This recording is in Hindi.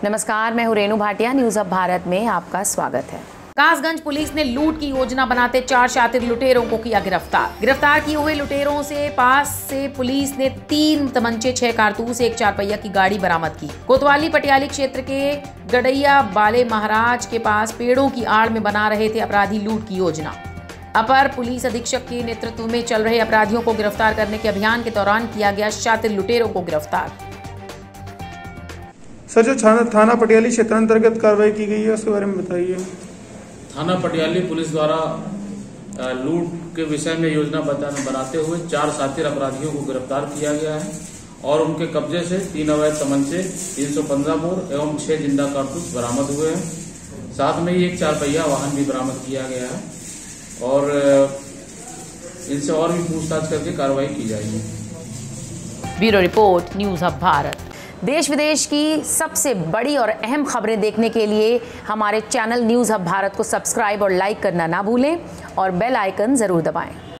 नमस्कार, मैं हूं रेणु भाटिया। न्यूज अब भारत में आपका स्वागत है। कासगंज पुलिस ने लूट की योजना बनाते 4 शातिर लुटेरों को किया गिरफ्तार। गिरफ्तार किए हुए लुटेरों से पास से पुलिस ने 3 तमंचे, 6 कारतूस, 1 4 की गाड़ी बरामद की। कोतवाली पटियाली क्षेत्र के गड़ैया बाले महाराज के पास पेड़ों की आड़ में बना रहे थे अपराधी लूट की योजना। अपर पुलिस अधीक्षक के नेतृत्व में चल रहे अपराधियों को गिरफ्तार करने के अभियान के दौरान किया गया शातिर लुटेरों को गिरफ्तार। सर, जो थाना पटियाली क्षेत्र अंतर्गत कार्रवाई की गई है उसके बारे में बताइए। थाना पटियाली पुलिस द्वारा लूट के विषय में योजना बनाते हुए 4 शातिर अपराधियों को गिरफ्तार किया गया है और उनके कब्जे से 3 अवैध तमंचे, 315 बोर एवं 6 जिंदा कारतूस बरामद हुए हैं। साथ में ही 1 4 पहिया वाहन भी बरामद किया गया है और इनसे और भी पूछताछ करके कार्रवाई की जाएगी। ब्यूरो रिपोर्ट, न्यूज अब भारत। देश विदेश की सबसे बड़ी और अहम खबरें देखने के लिए हमारे चैनल न्यूज अब भारत को सब्सक्राइब और लाइक करना ना भूलें और बेल आइकन जरूर दबाएं।